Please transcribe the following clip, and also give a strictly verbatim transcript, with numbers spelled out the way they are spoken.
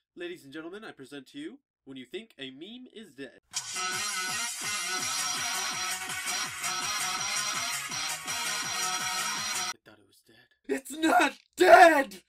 Ladies and gentlemen, I present to you When You Think a Meme is Dead. I thought it was dead. It's not dead!